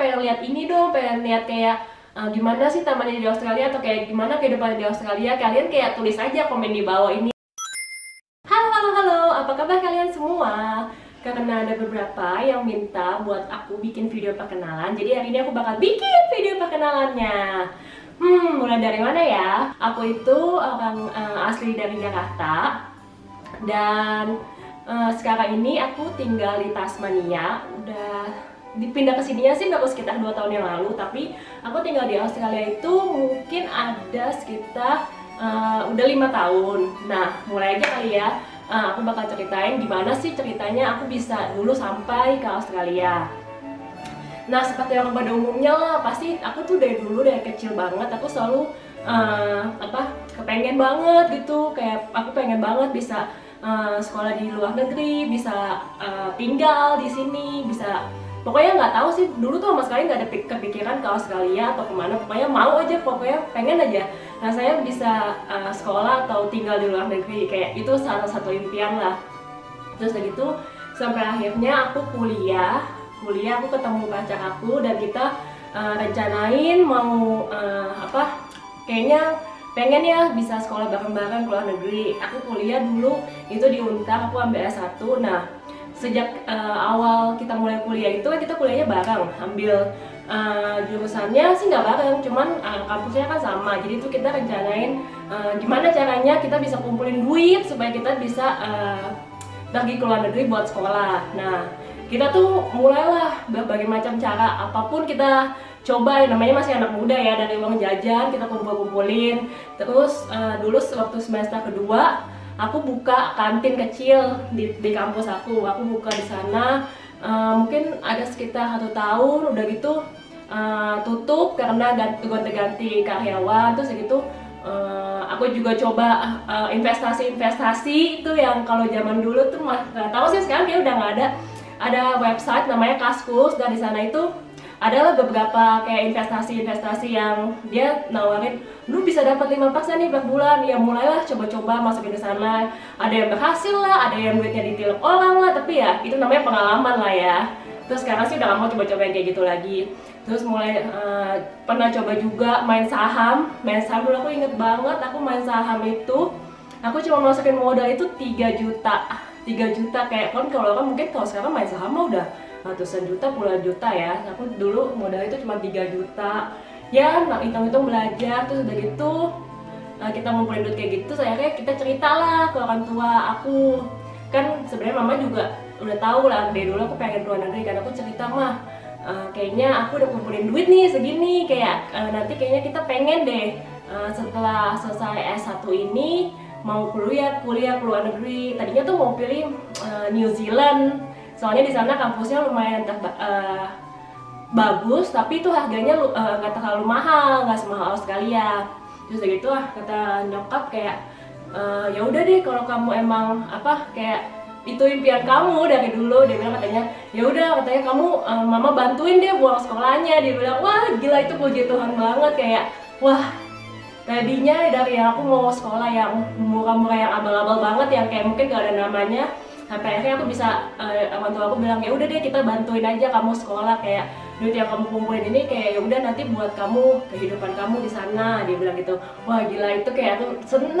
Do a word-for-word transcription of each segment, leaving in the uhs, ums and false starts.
pengen lihat ini dong, pengen lihat kayak uh, gimana sih tamannya di Australia atau kayak gimana kehidupan di Australia, kalian kayak tulis aja komen di bawah ini. Halo halo halo, apa kabar kalian semua? Karena ada beberapa yang minta buat aku bikin video perkenalan, jadi hari ini aku bakal bikin video perkenalannya. Hmm, mulai dari mana ya? Aku itu orang uh, asli dari Jakarta dan uh, sekarang ini aku tinggal di Tasmania. Udah dipindah ke sininya sih baru sekitar dua tahun yang lalu, tapi aku tinggal di Australia itu mungkin ada sekitar uh, udah lima tahun. Nah, mulai aja kali ya. Uh, aku bakal ceritain gimana sih ceritanya aku bisa dulu sampai ke Australia. Nah, seperti orang pada umumnya lah, pasti aku tuh dari dulu, dari kecil banget aku selalu uh, apa kepengen banget gitu, kayak aku pengen banget bisa uh, sekolah di luar negeri, bisa uh, tinggal di sini, bisa pokoknya nggak tahu sih dulu tuh sama sekali nggak ada kepikiran ke Australia atau kemana, pokoknya mau aja, pokoknya pengen aja. Nah, saya bisa uh, sekolah atau tinggal di luar negeri, kayak itu salah satu impian lah. Terus udah gitu sampai akhirnya aku kuliah. kuliah aku ketemu pacar aku dan kita uh, rencanain mau uh, apa kayaknya pengen ya bisa sekolah bareng-bareng ke luar negeri. Aku kuliah dulu itu di Untar, aku ambil S satu. Nah, sejak uh, awal kita mulai kuliah itu kita kuliahnya bareng, ambil uh, jurusannya sih nggak bareng, cuman uh, kampusnya kan sama. Jadi itu kita rencanain uh, gimana caranya kita bisa kumpulin duit supaya kita bisa uh, pergi ke luar negeri buat sekolah. Nah, kita tuh mulailah berbagai macam cara, apapun kita coba, namanya masih anak muda ya, dari uang jajan kita kumpul-kumpulin. Terus uh, dulu waktu semester kedua aku buka kantin kecil di, di kampus aku, aku buka di sana. Uh, mungkin ada sekitar satu tahun, udah gitu uh, tutup karena ganti-ganti karyawan. Terus gitu Uh, aku juga coba investasi-investasi uh, itu yang kalau zaman dulu tuh nggak tahu sih, sekarang kayak udah nggak ada. Ada website namanya Kaskus, dan di sana itu adalah beberapa kayak investasi-investasi yang dia nawarin lu bisa dapat lima persen nih per bulan. Ya mulailah coba-coba masukin ke sana. Ada yang berhasil lah, ada yang duitnya ditilep orang lah, tapi ya itu namanya pengalaman lah ya. Terus sekarang sih udah gak mau coba-coba yang kayak gitu lagi. Terus mulai uh, pernah coba juga main saham. Main saham dulu aku inget banget, aku main saham itu aku cuma masukin modal itu tiga juta. tiga juta, kayak kan kalau orang mungkin kalau sekarang main saham mah udah ratusan juta, puluhan juta ya. Aku dulu modal itu cuma tiga juta. Ya, nah, hitung-hitung belajar. Terus udah gitu uh, kita ngumpulin duit kayak gitu, saya kayak kita cerita lah ke orang tua aku. Kan sebenarnya mama juga udah tahu lah dari dulu aku pengen keluar negeri, kan aku cerita mah uh, kayaknya aku udah kumpulin duit nih segini, kayak uh, nanti kayaknya kita pengen deh uh, setelah selesai S satu ini mau kuliah kuliah ke luar negeri. Tadinya tuh mau pilih uh, New Zealand, soalnya di sana kampusnya lumayan uh, bagus, tapi itu harganya nggak uh, terlalu mahal, nggak semahal Australia. Terus kayak gitu ah, kata nyokap kayak uh, ya udah deh kalau kamu emang apa kayak itu impian kamu dari dulu, dia bilang katanya ya udah, katanya kamu uh, mama bantuin deh buang sekolahnya. Dia bilang wah gila, itu puji Tuhan banget, kayak wah tadinya dari yang aku mau sekolah yang murah-murah, yang abal-abal banget, yang kayak mungkin gak ada namanya, sampai akhirnya aku bisa uh, orang tua aku bilang ya udah deh kita bantuin aja kamu sekolah, kayak duit yang kamu kumpulin ini kayak ya udah nanti buat kamu kehidupan kamu di sana. Dia bilang gitu. Wah gila, itu kayak aku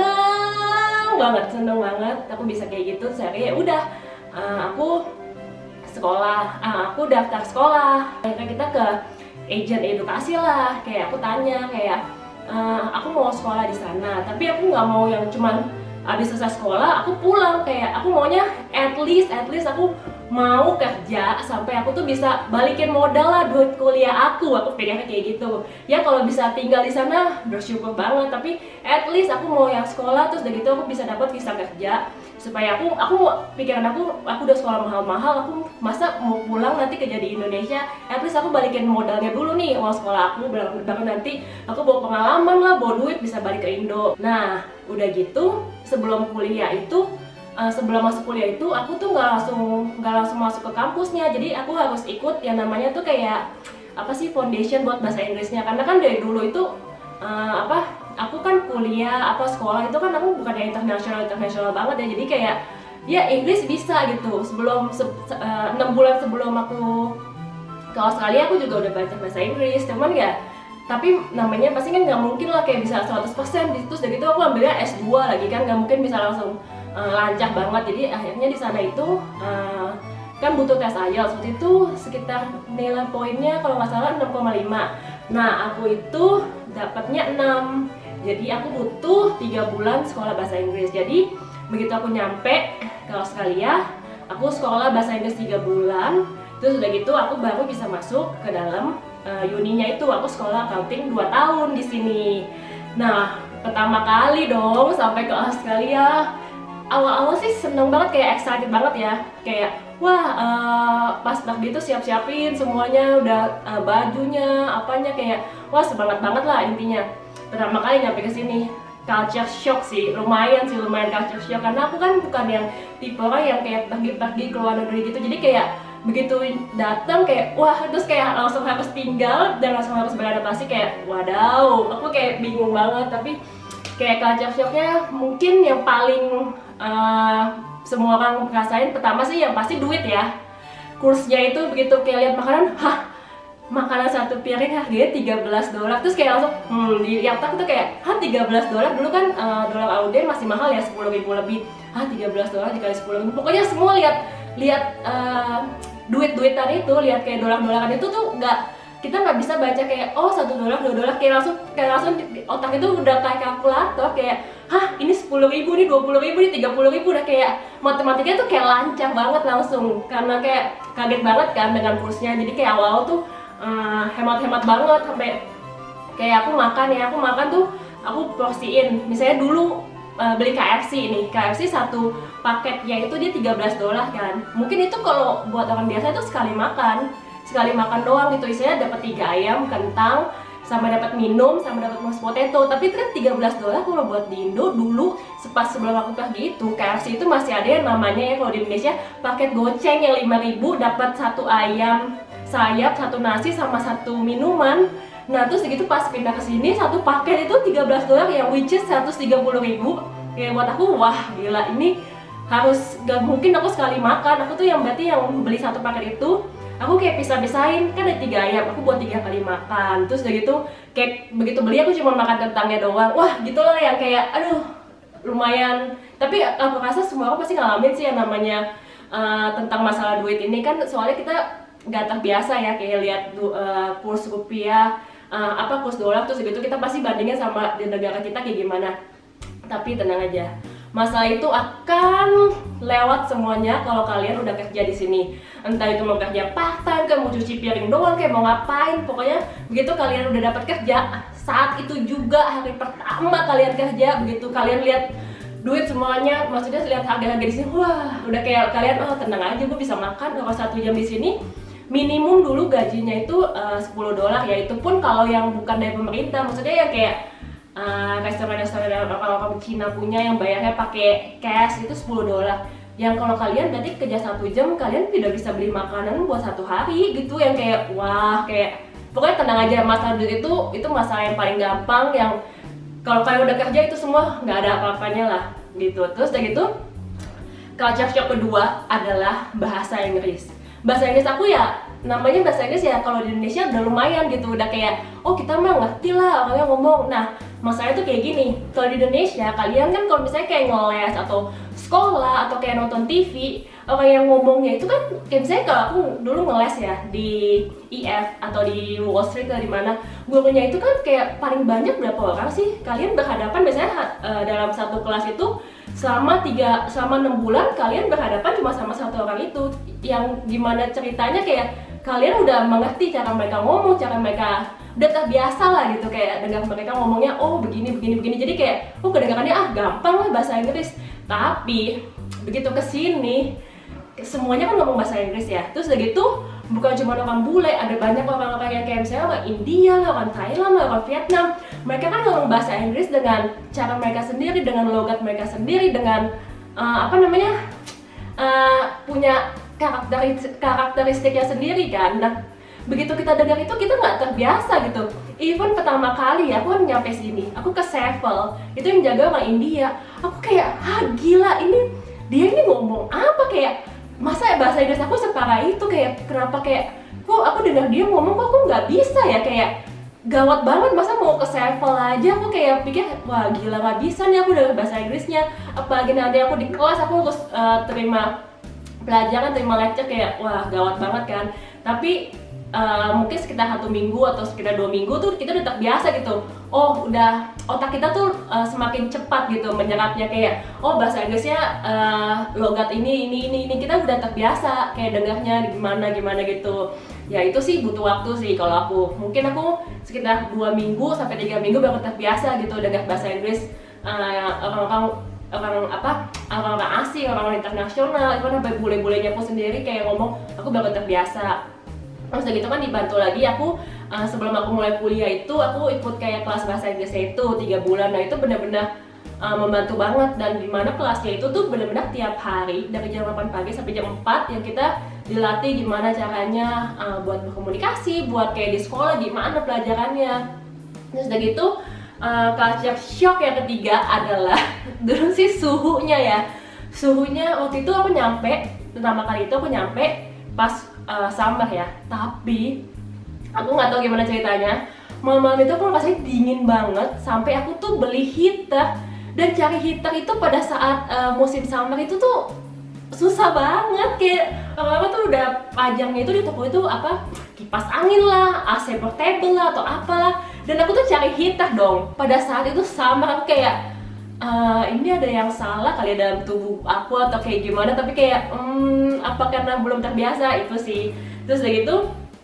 seneng banget, seneng banget aku bisa kayak gitu. Saya ya udah uh, aku sekolah, uh, aku daftar sekolah. Akhirnya kita ke agen edukasi lah, kayak aku tanya kayak Uh, aku mau sekolah di sana, tapi aku nggak mau yang cuman abis selesai sekolah aku pulang, kayak aku maunya at least at least aku mau kerja sampai aku tuh bisa balikin modal lah duit kuliah aku. Aku pikirnya kayak gitu ya, kalau bisa tinggal di sana bersyukur banget, tapi at least aku mau yang sekolah, terus udah gitu aku bisa dapat visa kerja, supaya aku aku pikiran aku aku udah sekolah mahal-mahal, aku masa mau pulang nanti kerja di Indonesia, at least aku balikin modalnya dulu nih uang sekolah aku, baru nanti aku bawa pengalaman lah, bawa duit bisa balik ke Indo. Nah udah gitu sebelum kuliah itu uh, sebelum masuk kuliah itu aku tuh nggak langsung nggak langsung masuk ke kampusnya, jadi aku harus ikut yang namanya tuh kayak apa sih foundation buat bahasa Inggrisnya, karena kan dari dulu itu uh, apa aku kan kuliah apa sekolah itu kan aku bukan yang internasional internasional banget ya, jadi kayak ya Inggris bisa gitu. Sebelum enam uh, bulan sebelum aku ke Australia aku juga udah belajar bahasa Inggris, cuman ya tapi namanya pasti kan nggak mungkin lah kayak bisa seratus persen. Terus dari itu aku ambilnya S dua lagi kan, nggak mungkin bisa langsung uh, lancar banget. Jadi akhirnya di sana itu uh, kan butuh tes I E L T S, waktu itu sekitar nilai poinnya kalau nggak salah enam koma lima. Nah aku itu dapatnya enam, jadi aku butuh tiga bulan sekolah bahasa Inggris. Jadi begitu aku nyampe ke Australia, aku sekolah bahasa Inggris tiga bulan. Terus udah gitu aku baru bisa masuk ke dalam uh, uninya itu. Aku sekolah accounting dua tahun di sini. Nah pertama kali dong sampai ke Australia, awal-awal sih seneng banget, kayak excited banget ya, kayak wah uh, pas pagi itu siap-siapin semuanya, udah uh, bajunya apanya, kayak wah semangat banget lah intinya. Pertama kali nyampe ke sini culture shock sih, lumayan sih lumayan culture shock, karena aku kan bukan yang tipe orang yang kayak pergi-pergi ke luar negeri gitu. Jadi kayak begitu datang kayak wah, terus kayak langsung harus tinggal dan langsung harus beradaptasi, kayak wadaw, aku kayak bingung banget. Tapi kayak culture shocknya mungkin yang paling uh, semua orang ngerasain pertama sih yang pasti duit ya. Kursnya itu begitu kayak lihat makanan, hah, makanan satu piring harganya tiga belas dolar. Terus kayak langsung hmm, di otak tuh kayak hah tiga belas dolar, dulu kan uh, dolar A U D masih mahal ya, sepuluh ribu lebih. Hah tiga belas dolar dikali sepuluh ribu. Pokoknya semua lihat lihat uh, duit-duitan itu, lihat kayak dolar-dolaran itu tuh nggak, kita nggak bisa baca kayak oh satu dolar dua dolar, kayak langsung kayak langsung otak itu udah kayak kalkulator, kayak hah ini sepuluh ribu nih, dua puluh ribu nih, tiga puluh ribu, udah kayak matematikanya tuh kayak lancar banget langsung, karena kayak kaget banget kan dengan kursnya. Jadi kayak awal tuh hemat-hemat uh, banget, sampai kayak aku makan ya, aku makan tuh aku porsiin, misalnya dulu uh, beli K F C nih, K F C satu paketnya itu dia tiga belas dolar kan. Mungkin itu kalau buat orang biasa itu sekali makan, sekali makan doang gitu, isinya dapat tiga ayam, kentang, sama dapat minum, sama dapat mashed potato. Tapi itu kan tiga belas dolar kalau buat di Indo dulu, pas sebelum aku pergi itu K F C itu masih ada yang namanya ya kalau di Indonesia paket goceng yang lima ribu, dapat satu ayam sayap, satu nasi, sama satu minuman. Nah terus begitu pas pindah ke sini satu paket itu tiga belas dolar, yang which is seratus tiga puluh ribu. Kayak buat aku wah gila, ini harus gak mungkin aku sekali makan. Aku tuh yang berarti yang beli satu paket itu aku kayak pisah-pisahin, kan ada tiga ayam, aku buat tiga kali makan. Terus udah gitu kayak begitu beli aku cuma makan kentangnya doang. Wah gitulah yang kayak aduh lumayan. Tapi aku rasa semua orang pasti ngalamin sih yang namanya uh, tentang masalah duit ini kan, soalnya kita nggak terbiasa ya kayak lihat uh, kurs rupiah, uh, apa kurs dolar, terus gitu kita pasti bandingin sama di negara kita kayak gimana. Tapi tenang aja, masalah itu akan lewat semuanya kalau kalian udah kerja di sini. Entah itu mau kerja part-time, kayak mau cuci piring doang, kayak mau ngapain, pokoknya begitu kalian udah dapat kerja, saat itu juga hari pertama kalian kerja, begitu kalian lihat duit semuanya, maksudnya lihat harga-harga di sini, wah udah kayak kalian oh tenang aja, gue bisa makan kalau satu jam di sini. Minimum dulu gajinya itu uh, sepuluh dolar ya, itu pun kalau yang bukan dari pemerintah, maksudnya ya kayak Uh, restoran-restoran orang-orang Cina punya yang bayarnya pakai cash itu sepuluh dolar. Yang kalau kalian berarti kerja satu jam kalian tidak bisa beli makanan buat satu hari gitu, yang kayak wah kayak pokoknya tenang aja, masalah duit itu itu masalah yang paling gampang, yang kalau kalian udah kerja itu semua nggak ada apa-apanya lah gitu. Terus udah gitu culture shock kedua adalah bahasa Inggris. Bahasa Inggris aku ya namanya bahasa Inggris ya, kalau di Indonesia udah lumayan gitu, udah kayak oh kita mah ngerti lah orangnya ngomong. Nah masalahnya tuh kayak gini, kalau di Indonesia kalian kan kalau misalnya kayak ngeles atau sekolah atau kayak nonton T V, orang yang ngomongnya itu kan kayak misalnya kalau aku dulu ngeles ya di I F atau di Wall Street atau di mana, gurunya itu kan kayak paling banyak berapa orang sih kalian berhadapan biasanya uh, dalam satu kelas itu selama tiga selama enam bulan kalian berhadapan cuma sama satu orang itu, yang gimana ceritanya kayak kalian udah mengerti cara mereka ngomong, cara mereka udah terbiasa lah gitu, kayak dengar mereka ngomongnya oh begini begini begini, jadi kayak oh kedengarannya ah gampang lah bahasa Inggris. Tapi begitu kesini semuanya kan ngomong bahasa Inggris ya, terus udah gitu bukan cuma orang bule, ada banyak orang-orang yang kayak misalnya orang India, orang Thailand, orang Vietnam, mereka kan ngomong bahasa Inggris dengan cara mereka sendiri, dengan logat mereka sendiri, dengan uh, apa namanya uh, punya karakteristik karakteristiknya sendiri kan. Nah begitu kita dengar itu kita nggak terbiasa gitu. Even pertama kali aku kan nyampe sini, aku ke Sevel, itu yang jaga orang India, aku kayak ah gila ini dia ini ngomong apa, kayak masa bahasa Inggris aku separah itu, kayak kenapa kayak kok aku dengar dia ngomong kok aku nggak bisa ya, kayak gawat banget, masa mau ke sevel aja. Aku kayak pikir wah gila nggak bisa nih aku dengan bahasa Inggrisnya, apalagi nanti aku di kelas aku harus uh, terima pelajaran, terima lecture, kayak wah gawat banget kan. Tapi Uh, mungkin sekitar satu minggu atau sekitar dua minggu tuh kita udah terbiasa gitu. Oh udah otak kita tuh uh, semakin cepat gitu menyerapnya, kayak oh bahasa Inggrisnya uh, logat ini ini ini ini kita udah terbiasa kayak dengarnya gimana gimana gitu. Ya itu sih butuh waktu sih kalau aku. Mungkin aku sekitar dua minggu sampai tiga minggu baru terbiasa gitu dengar bahasa Inggris uh, orang-orang orang apa orang-orang asing, orang-orang internasional, itu sampai bule-bulenya aku sendiri kayak ngomong, aku baru terbiasa. Terus udah gitu kan dibantu lagi aku uh, sebelum aku mulai kuliah itu aku ikut kayak kelas bahasa Inggrisnya itu tiga bulan. Nah itu benar-benar uh, membantu banget, dan dimana kelasnya itu tuh benar-benar tiap hari dari jam delapan pagi sampai jam empat yang kita dilatih gimana caranya uh, buat berkomunikasi, buat kayak di sekolah gimana pelajarannya. Terus udah gitu uh, culture shock yang ketiga adalah dulu sih suhunya ya. Suhunya waktu itu aku nyampe, pertama kali itu aku nyampe pas Uh, summer ya, tapi aku nggak tahu gimana ceritanya. Malam-malam itu aku rasanya dingin banget sampai aku tuh beli heater, dan cari heater itu pada saat uh, musim summer itu tuh susah banget. Kayak orang-orang tuh udah pajangnya itu di toko itu apa kipas angin lah, A C portable lah atau apalah, dan aku tuh cari heater dong. Pada saat itu summer aku kayak Uh, ini ada yang salah kali dalam tubuh aku atau kayak gimana, tapi kayak hmm, apa karena belum terbiasa itu sih. Terus udah gitu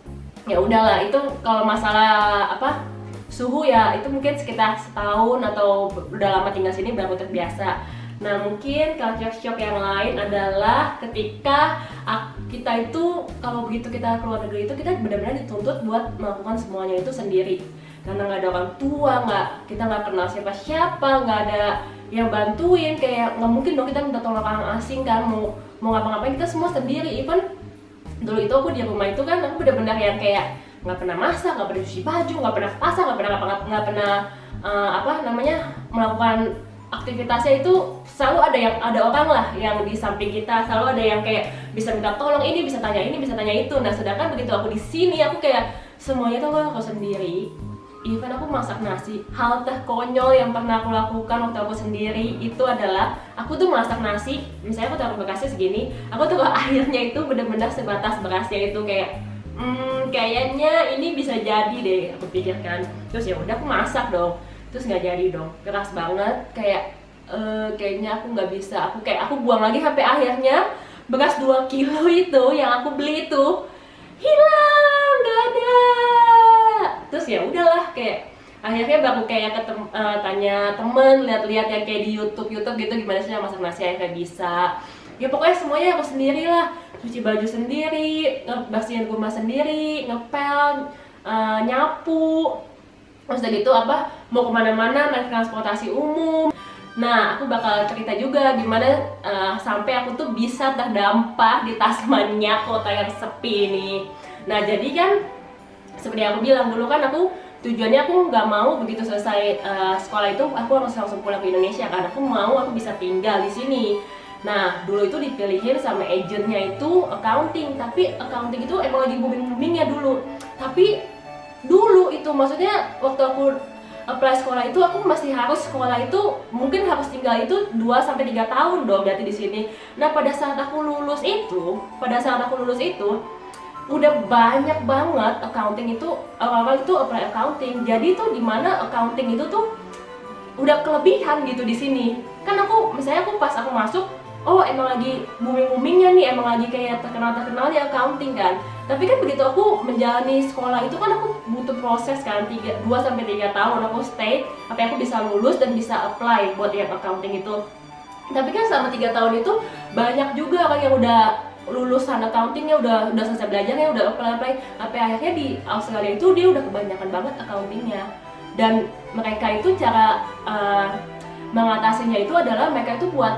ya udahlah, itu kalau masalah apa suhu ya itu mungkin sekitar setahun atau udah lama tinggal sini baru terbiasa. Nah mungkin culture shock yang lain adalah ketika kita itu kalau begitu kita keluar negeri itu kita benar-benar dituntut buat melakukan semuanya itu sendiri, karena nggak ada orang tua, nggak kita nggak kenal siapa-siapa, nggak ada yang bantuin, kayak nggak mungkin dong kita minta tolong orang asing kan, mau mau ngapa-ngapain kita semua sendiri. Even dulu itu aku di rumah itu kan aku benar-benar yang kayak nggak pernah masak, nggak pernah cuci baju, nggak pernah pasang, nggak pernah nggak pernah uh, apa namanya melakukan aktivitasnya itu selalu ada yang ada orang lah yang di samping kita, selalu ada yang kayak bisa minta tolong ini, bisa tanya ini, bisa tanya itu. Nah sedangkan begitu aku di sini aku kayak semuanya tuh aku sendiri. Even aku masak nasi, hal terkonyol yang pernah aku lakukan waktu aku sendiri itu adalah aku tuh masak nasi, misalnya aku taruh bekasnya segini, aku taruh airnya itu benar-benar sebatas berasnya itu kayak hmm, kayaknya ini bisa jadi deh aku pikirkan. Terus ya udah aku masak dong, terus nggak jadi dong, keras banget, kayak uh, kayaknya aku nggak bisa, aku kayak aku buang lagi sampai akhirnya bekas dua kilo itu yang aku beli itu hilang, nggak ada. Terus ya udahlah, kayak akhirnya baru kayak ketem, uh, tanya temen, lihat-lihat yang kayak di YouTube YouTube gitu gimana sih masak nasi, akhirnya bisa. Ya pokoknya semuanya aku sendiri lah, cuci baju sendiri, bersihin rumah sendiri, ngepel, uh, nyapu. Terus udah gitu apa mau kemana-mana naik transportasi umum. Nah aku bakal cerita juga gimana uh, sampai aku tuh bisa terdampak di Tasmania, kota yang sepi ini. Nah jadi kan seperti aku bilang dulu kan aku tujuannya aku nggak mau begitu selesai uh, sekolah itu aku harus langsung pulang ke Indonesia, karena aku mau aku bisa tinggal di sini. Nah dulu itu dipilihin sama agentnya itu accounting, tapi accounting itu emang lagi booming-boomingnya dulu. Tapi dulu itu maksudnya waktu aku apply sekolah itu aku masih harus sekolah itu mungkin harus tinggal itu dua sampai tiga tahun dong berarti di sini. Nah pada saat aku lulus itu pada saat aku lulus itu udah banyak banget accounting itu, awal-awal itu apply accounting. Jadi tuh dimana accounting itu tuh udah kelebihan gitu di sini. Kan aku misalnya aku pas aku masuk, oh emang lagi booming-boomingnya nih, emang lagi kayak terkenal-terkenalnya accounting kan. Tapi kan begitu aku menjalani sekolah itu kan aku butuh proses kan, dua sampai tiga tahun aku stay sampai aku bisa lulus dan bisa apply buat yang accounting itu. Tapi kan selama tiga tahun itu banyak juga orang yang udah lulusan accountingnya, udah udah selesai belajarnya, udah apply apply sampai akhirnya di Australia itu dia udah kebanyakan banget accountingnya. Dan mereka itu cara uh, mengatasinya itu adalah mereka itu buat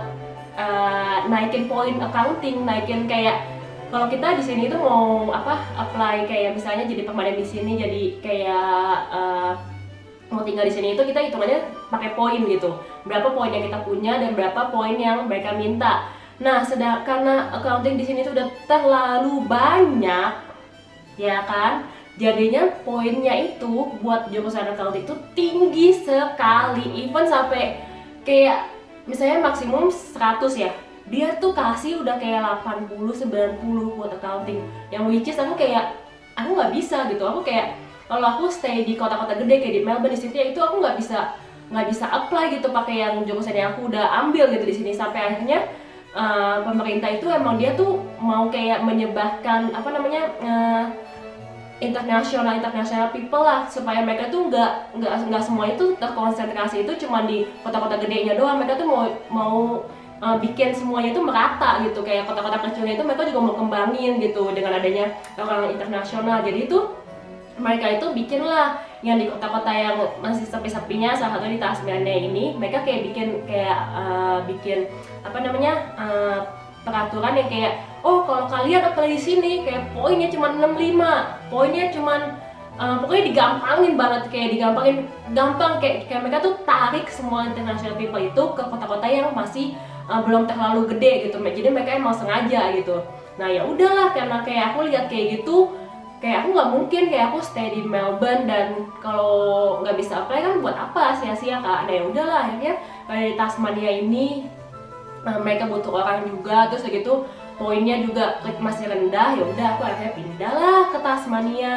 uh, naikin poin accounting, naikin kayak kalau kita di sini itu mau apa apply kayak misalnya jadi permanen di sini, jadi kayak uh, mau tinggal di sini itu kita hitungannya pakai poin gitu, berapa poin yang kita punya dan berapa poin yang mereka minta. Nah, sedangkan karena accounting di sini sudah terlalu banyak, ya kan? Jadinya poinnya itu buat jurusan accounting itu tinggi sekali, even sampai kayak misalnya maksimum seratus ya, dia tuh kasih udah kayak delapan puluh sembilan puluh buat accounting, yang which is aku kayak aku nggak bisa gitu. Aku kayak kalau aku stay di kota-kota gede kayak di Melbourne, di Sydney, itu aku nggak bisa nggak bisa apply gitu pakai yang jurusan yang aku udah ambil gitu di sini. Sampai akhirnya uh, pemerintah itu emang dia tuh mau kayak menyebarkan apa namanya uh, internasional internasional people lah, supaya mereka tuh nggak nggak nggak semuanya tuh terkonsentrasi itu cuma di kota-kota gedenya doang. Mereka tuh mau mau uh, bikin semuanya itu merata gitu, kayak kota-kota kecilnya itu mereka juga mau kembangin gitu dengan adanya orang internasional. Jadi itu mereka itu bikin lah yang di kota-kota yang masih sepi-sepinya, salah satu di Tasmania ini, mereka kayak bikin kayak uh, bikin apa namanya uh, peraturan yang kayak, oh kalau kalian apply di sini kayak poinnya cuma enam puluh lima, poinnya cuma uh, pokoknya digampangin banget, kayak digampangin gampang kayak kayak mereka tuh tarik semua international people itu ke kota-kota yang masih uh, belum terlalu gede gitu. Jadi mereka emang sengaja gitu. Nah ya udahlah, karena kayak aku lihat kayak gitu, kayak aku nggak mungkin kayak aku stay di Melbourne dan kalau nggak bisa apply kan buat apa, sia-sia kak. Nah ya udahlah, akhirnya kayak di Tasmania ini nah, mereka butuh orang juga, terus gitu poinnya juga masih rendah. Ya udah aku akhirnya pindah lah ke Tasmania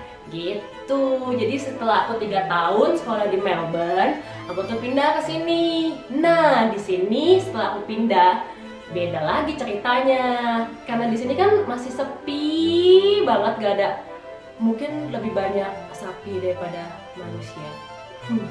gitu. Jadi setelah aku tiga tahun sekolah di Melbourne, aku tuh pindah ke sini. Nah di sini setelah aku pindah, beda lagi ceritanya, karena di sini kan masih sepi banget, gak ada, mungkin lebih banyak sapi daripada manusia. Hmm.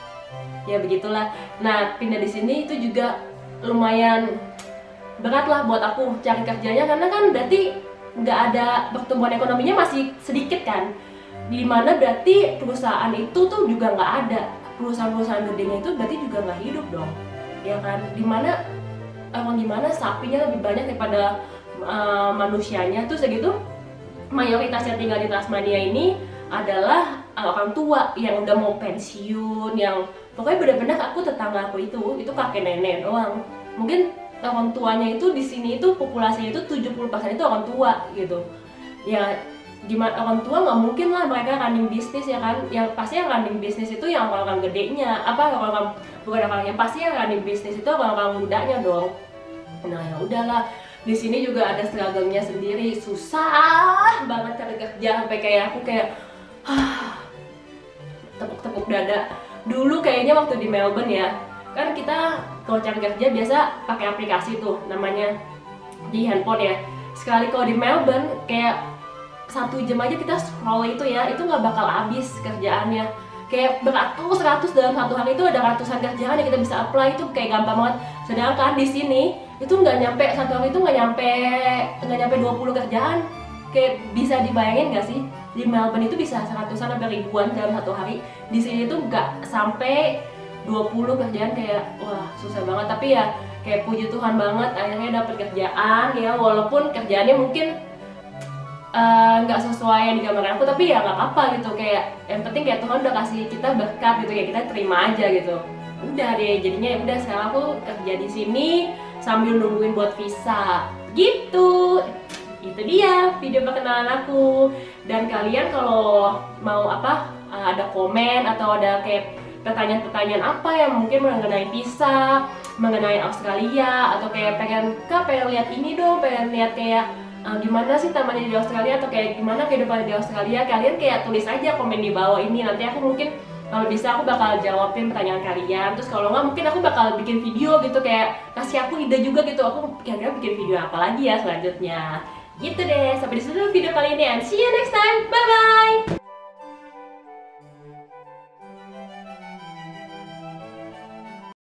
Ya begitulah. Nah pindah di sini itu juga lumayan berat lah buat aku cari kerjanya, karena kan berarti nggak ada pertumbuhan ekonominya, masih sedikit kan, dimana berarti perusahaan itu tuh juga nggak ada, perusahaan-perusahaan gedenya itu berarti juga nggak hidup dong, ya kan? Dimana emang gimana sapinya lebih banyak daripada uh, manusianya tuh segitu. Mayoritas yang tinggal di Tasmania ini adalah orang tua yang udah mau pensiun, yang pokoknya benar-benar aku tetangga aku itu itu kakek nenek doang. Mungkin orang tuanya itu di sini itu populasinya itu tujuh puluh persen itu orang tua gitu. Ya gimana, orang tua nggak mungkin lah mereka running bisnis ya kan, yang pasti yang running bisnis itu yang orang-orang gedenya, apa orang-orang bukan orang yang pasti yang running bisnis itu orang-orang mudanya dong. Nah ya udahlah, di sini juga ada struggle-nya sendiri, susah banget cari kerja, sampai kayak aku kayak ah, tepuk-tepuk dada. Dulu kayaknya waktu di Melbourne ya, kan kita kalau cari kerja biasa pakai aplikasi tuh namanya di handphone ya. Sekali kalau di Melbourne kayak satu jam aja kita scroll itu ya, itu nggak bakal habis kerjaannya. Kayak beratus-ratus dalam satu hari itu ada ratusan kerjaan yang kita bisa apply, itu kayak gampang banget. Sedangkan di sini itu nggak nyampe satu hari itu nggak nyampe nggak nyampe dua puluh kerjaan. Kayak bisa dibayangin nggak sih, di Melbourne itu bisa seratusan sampai ribuan dalam satu hari. Di sini tuh nggak sampai dua puluh kerjaan, kayak wah susah banget. Tapi ya kayak puji Tuhan banget akhirnya dapet kerjaan ya, walaupun kerjaannya mungkin nggak uh, sesuai yang digambarkan aku, tapi ya nggak apa-apa gitu. Kayak yang penting kayak Tuhan udah kasih kita berkat gitu ya, kita terima aja gitu. Udah deh, jadinya ya udah sekarang aku kerja di sini sambil nungguin buat visa gitu. Itu dia video perkenalan aku. Dan kalian kalau mau apa uh, ada komen atau ada kayak pertanyaan-pertanyaan apa yang mungkin mengenai visa, mengenai Australia, atau kayak pengen kak pengen lihat ini dong, pengen lihat kayak Uh, gimana sih tamannya di Australia, atau kayak gimana kehidupan di Australia, kalian kayak tulis aja komen di bawah ini. Nanti aku mungkin kalau bisa aku bakal jawabin pertanyaan kalian. Terus kalau nggak mungkin aku bakal bikin video gitu, kayak kasih aku ide juga gitu, aku kira-kira bikin video apa lagi ya selanjutnya gitu deh. Sampai disitu video kali ini, and see you next time, bye bye.